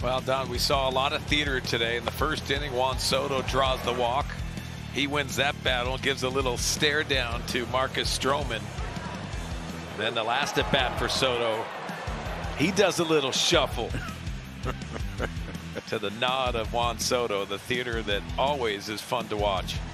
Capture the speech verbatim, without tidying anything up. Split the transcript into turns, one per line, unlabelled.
Well, Don, we saw a lot of theater today. In the first inning, Juan Soto draws the walk. He wins that battle, gives a little stare down to Marcus Stroman. Then the last at bat for Soto, he does a little shuffle to the nod of Juan Soto, the theater that always is fun to watch.